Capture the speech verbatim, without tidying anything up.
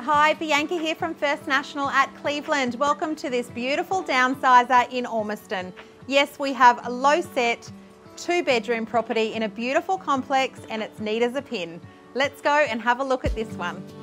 Hi, Bianca here from First National at Cleveland. Welcome to this beautiful downsizer in Ormiston. Yes, we have a low set, two bedroom property in a beautiful complex and it's neat as a pin. Let's go and have a look at this one.